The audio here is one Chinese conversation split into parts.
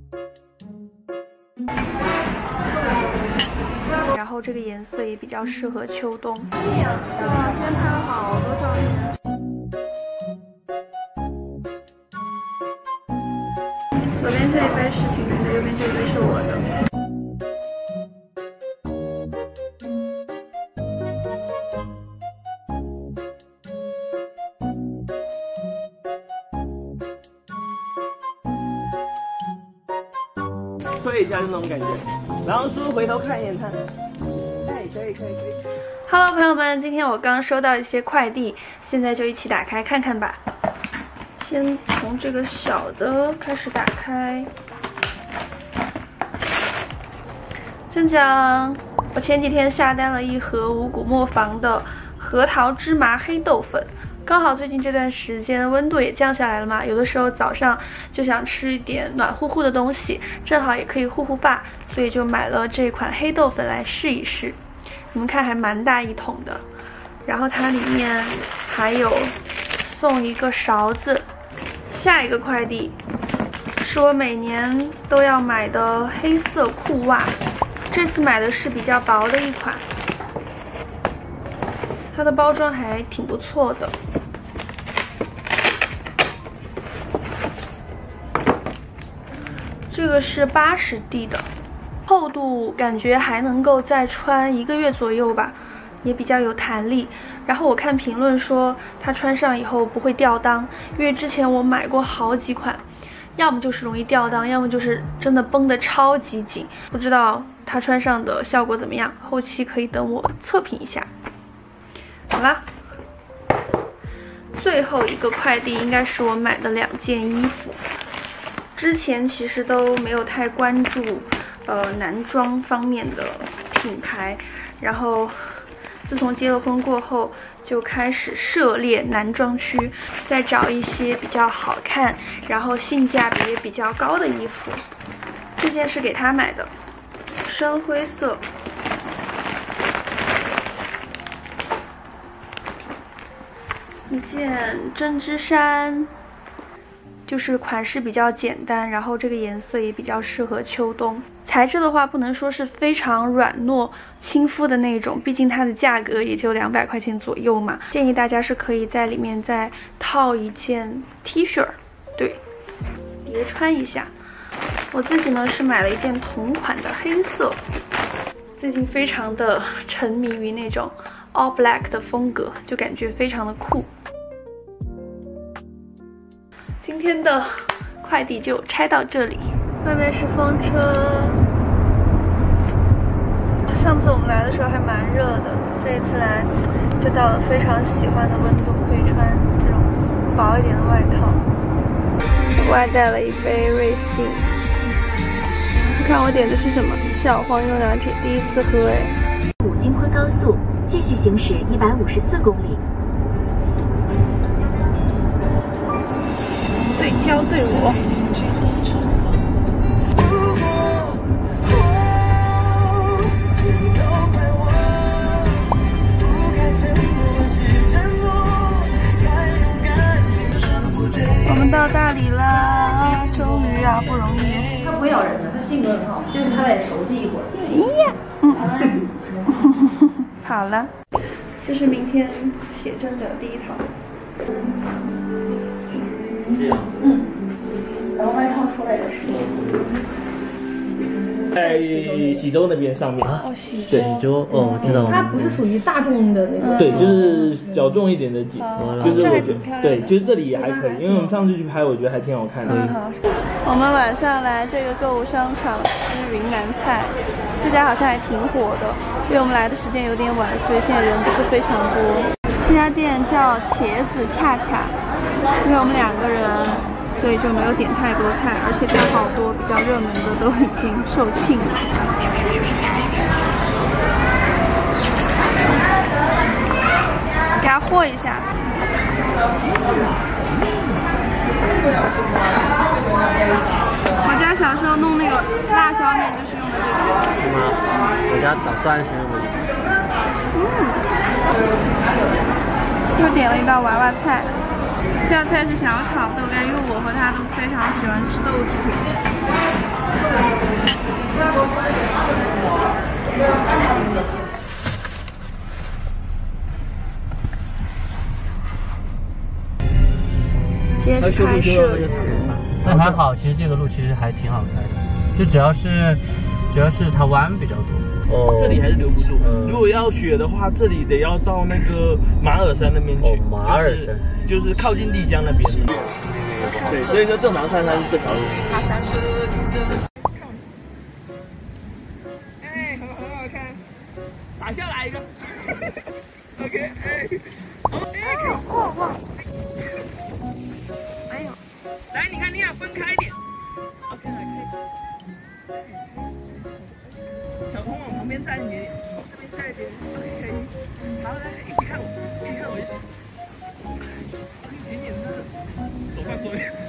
然后这个颜色也比较适合秋冬。哇，今天拍了好多照片。左边这一杯是婷婷的，右边这一杯是我的。 推一下就那种感觉，然后是不是回头看一眼它？可以。 Hello， 朋友们，今天我刚收到一些快递，现在就一起打开看看吧。先从这个小的开始打开。真讲，我前几天下单了一盒五谷磨坊的核桃芝麻黑豆粉。刚好最近这段时间温度也降下来了嘛，有的时候早上就想吃一点暖乎乎的东西，正好也可以护护发，所以就买了这款黑豆粉来试一试。你们看还蛮大一桶的，然后它里面还有送一个勺子。下一个快递是我每年都要买的黑色裤袜，这次买的是比较薄的一款，它的包装还挺不错的。这个是80D 的，厚度感觉还能够再穿1个月左右吧，也比较有弹力。然后我看评论说它穿上以后不会掉裆，因为之前我买过好几款，要么就是容易掉裆，要么就是真的绷得超级紧，不知道它穿上的效果怎么样，后期可以等我测评一下。好啦，最后一个快递应该是我买的2件衣服。之前其实都没有太关注男装方面的品牌，然后自从结了婚过后就开始涉猎男装区，再找一些比较好看然后性价比也比较高的衣服。这件是给他买的，深灰色，一件针织衫，就是款式比较简单，然后这个颜色也比较适合秋冬。材质的话不能说是非常软糯亲肤的那种，毕竟它的价格也就200块钱左右嘛，建议大家是可以在里面再套一件 T 恤，对，叠穿一下。我自己呢是买了一件同款的黑色，最近非常的沉迷于那种 all black 的风格，就感觉非常的酷。今天的快递就拆到这里，外面是风车。上次我们来的时候还蛮热的，这一次来就到了非常喜欢的温度，可以穿这种薄一点的外套。外带了一杯瑞幸，你看我点的是什么？小黄油拿铁，第一次喝哎。 武京昆高速继续行驶154公里。 对焦对我。我们到大理了，终于啊，不容易。 他不会咬人的，他性格很好，就是他得熟悉一会儿。 好了，这是明天写真的第一套。 这样。 然后外套出来的是。 在喜洲那边上面。 哦，喜洲。 对，喜洲，哦，我知道。 它不是属于大众的那个。 对，就是小众一点的景，就是我觉得，对，就是这里也还可以，因为我们上次去拍，我觉得还挺好看的。 好，我们晚上来这个购物商场吃云南菜，这家好像还挺火的，因为我们来的时间有点晚，所以现在人不是非常多。这家店叫茄子恰恰，因为我们2个人，所以就没有点太多菜，而且它好多比较热门的都已经售罄了。给它和一下。我家小时候弄那个辣椒面就是用的这个。 是吗？我家捣蒜是用的。 又点了一道娃娃菜，这道菜是小炒豆干，因为我和他都非常喜欢吃豆制品。 今天是拍摄日， 但还好，其实这个路其实还挺好开的，就主要是它弯比较多。 哦，这里还是留不住。如果要雪的话，这里得要到那个马尔山那边去。 马尔山就是靠近丽江那边。对，所以说正常上山是这条路。 爬山。 哎，很好看，撒下来一个。OK， 哎，哇！哎呦，来，你看，你俩分开一点。OK， 可以。小童往旁边站一点，这边站一点。OK， 可以。好，来，一起看我，一起看我一起。紧紧的，手放左边。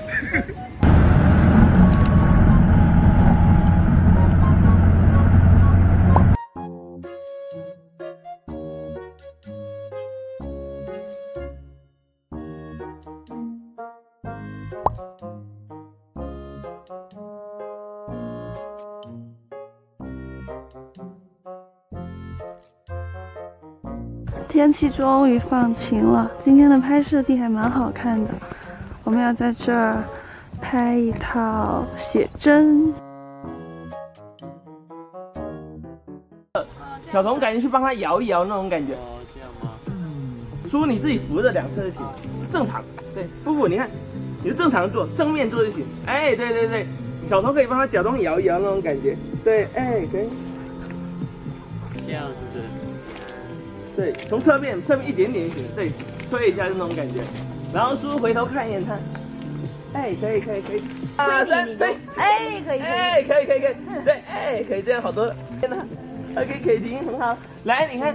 天气终于放晴了，今天的拍摄地还蛮好看的。我们要在这儿拍一套写真。 小童感觉去帮他摇一摇那种感觉。 哦，这样吗？ 叔，你自己扶着两侧就行，正常。对，不，你看，你就正常坐，正面坐就行。哎，对，小童可以帮他假装摇一摇那种感觉。对，哎，可以。 这样是不是？ 对，从侧面一点点就行，对，推一下就那种感觉，然后叔回头看一眼他，哎，可以，2、3，对， 哎，可以， 哎，可以，对，哎，可以这样好多了，天哪 ，OK， 可以停，很好，来，你看，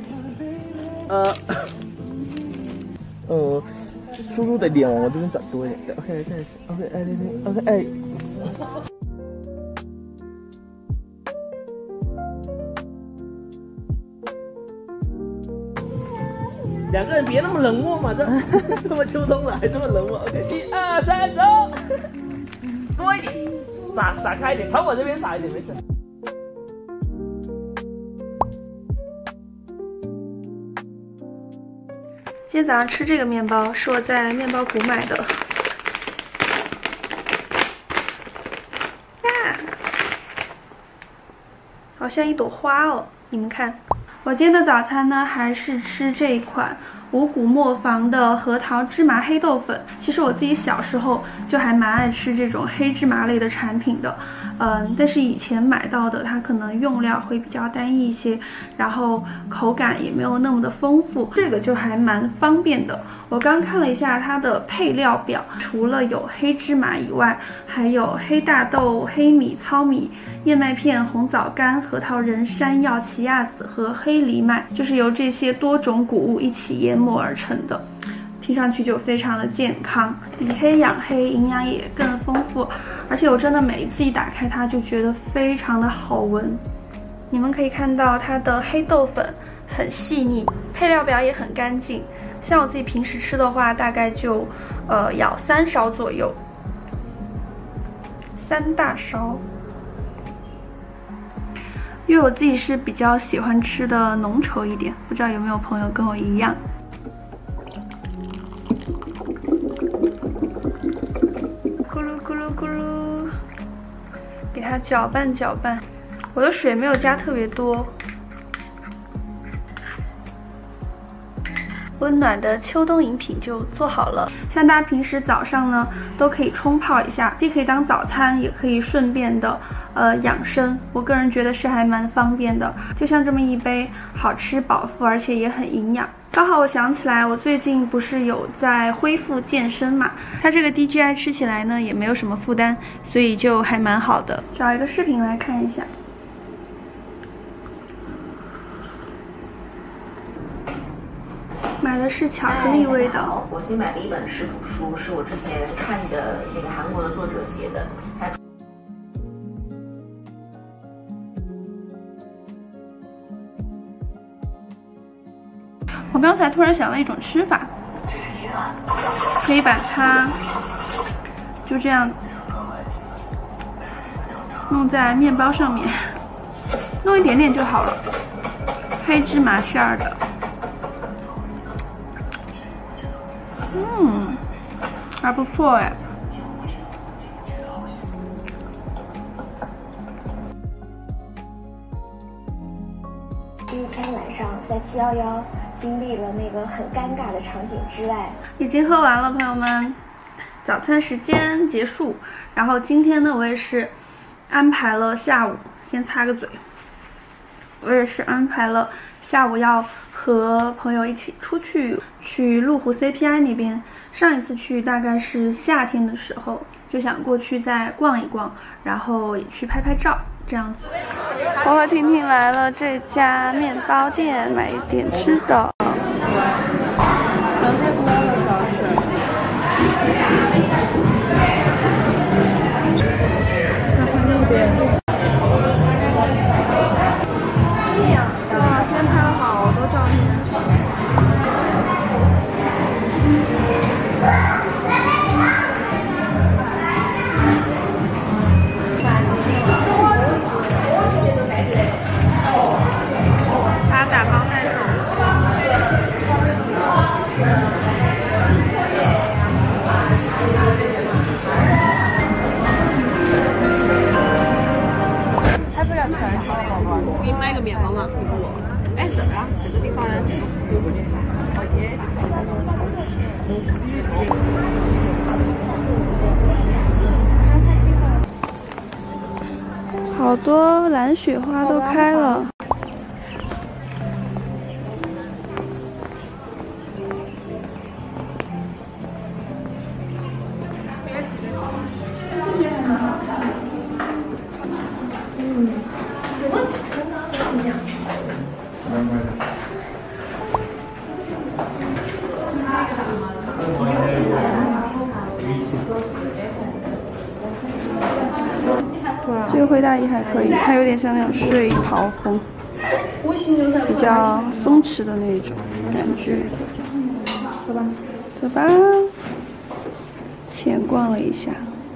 叔叔的脸往我这边转多一点 ，OK， 哎。两个人别那么冷漠嘛，这么秋冬了还这么冷漠。OK， 1、2、3，走，多一点，撒开一点，朝我这边撒一点，没事。 今天早上吃这个面包是我在面包谷买的。好像一朵花哦，你们看。我今天的早餐呢，还是吃这一款五谷磨坊的核桃芝麻黑豆粉。其实我自己小时候就还蛮爱吃这种黑芝麻类的产品的，但是以前买到的它可能用料会比较单一一些，然后口感也没有那么的丰富。这个就还蛮方便的。我刚看了一下它的配料表，除了有黑芝麻以外，还有黑大豆、黑米、糙米、燕麦片、红枣干、核桃仁、山药、奇亚籽和黑藜麦，就是由这些多种谷物一起研磨而成的，听上去就非常的健康，以黑养黑，营养也更丰富。而且我真的每一次一打开它就觉得非常的好闻。你们可以看到它的黑豆粉很细腻，配料表也很干净。像我自己平时吃的话，大概就舀3勺左右，3大勺。因为我自己是比较喜欢吃的浓稠一点，不知道有没有朋友跟我一样。咕噜咕噜咕噜，给它搅拌搅拌。我的水没有加特别多。温暖的秋冬饮品就做好了。像大家平时早上呢都可以冲泡一下，既可以当早餐，也可以顺便的养生。我个人觉得是还蛮方便的，就像这么一杯，好吃饱腹，而且也很营养。刚好我想起来，我最近不是有在恢复健身嘛，它这个 DGI 吃起来呢也没有什么负担，所以就还蛮好的。找一个视频来看一下。买的是巧克力味的。 我新买了一本食谱书，是我之前看的那个韩国的作者写的。 我刚才突然想了一种吃法，可以把它就这样弄在面包上面，弄一点点就好了。黑芝麻馅儿的，还不错哎。 第一天晚上在711经历了那个很尴尬的场景之外， 已经喝完了，朋友们，早餐时间结束。然后今天呢，我也是安排了下午，先擦个嘴。我也是安排了下午要和朋友一起出去麓湖 CPI 那边。上一次去大概是夏天的时候，就想过去再逛一逛，然后也去拍拍照，这样子。我和婷婷来了这家面包店，买一点吃的。哇，今天拍了好多照片。他打包带走了。 他这个全是宝宝，我给你买个面包嘛，给我。哎，这儿啊，这个地方呢。 好多蓝雪花都开了。这个灰大衣还可以，它有点像那种睡袍风，比较松弛的那种感觉。走吧，走吧。浅逛了一下。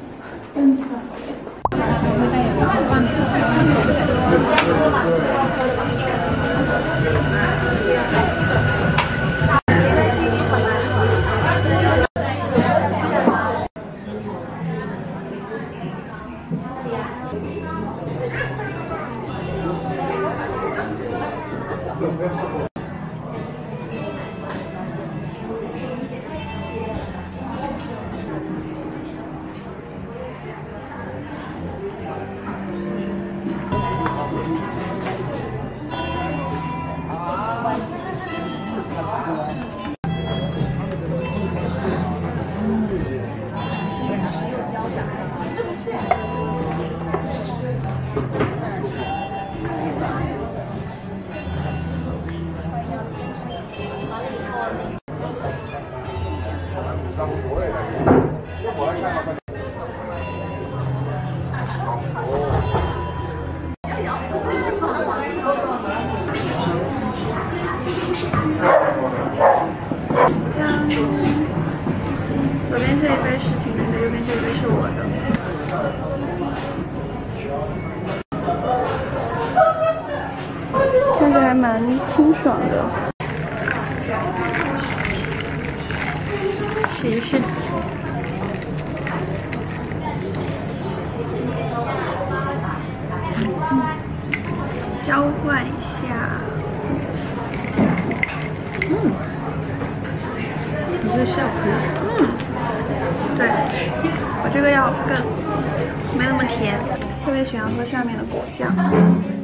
左边这一杯是婷婷的，右边这一杯是我的。看着还蛮清爽的，试一试。交换一下。你这个是要可以。对，我这个要更没那么甜，特别喜欢喝上面的果酱。